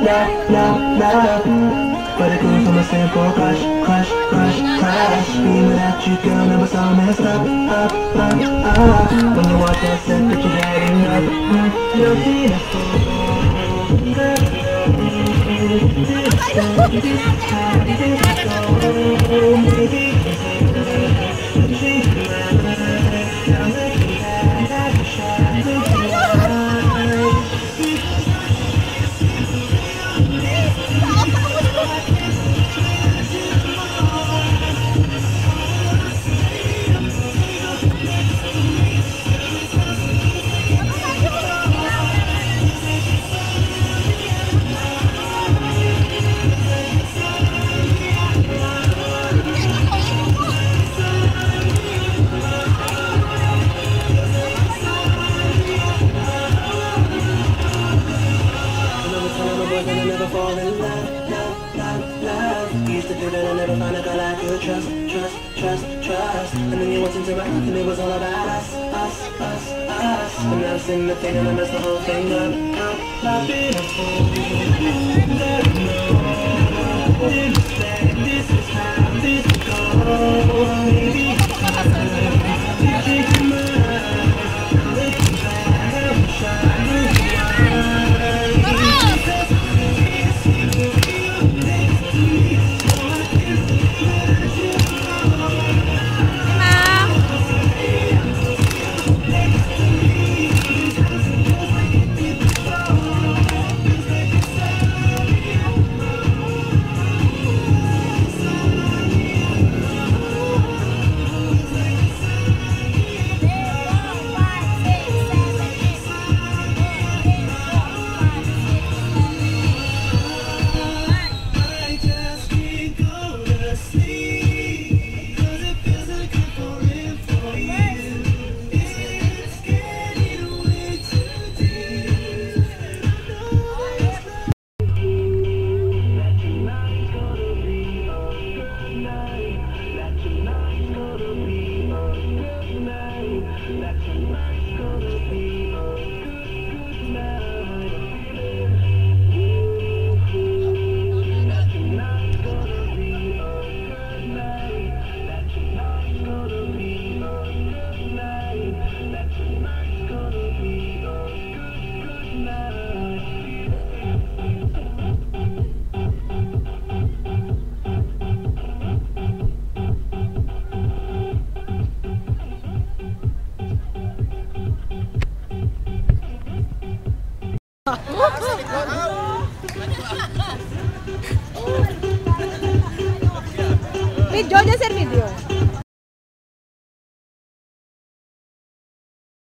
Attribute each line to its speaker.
Speaker 1: But it comes from a simple crush, crush, crush, crush. Being without you, girl, never so messed up. When you walk that set that you're getting up, you'll see the trust. And then you walked into my house and it was all about us. And I was in the thing and I messed the whole thing up. Not beautiful. This is how this goes. Maybe
Speaker 2: Video aja, share video.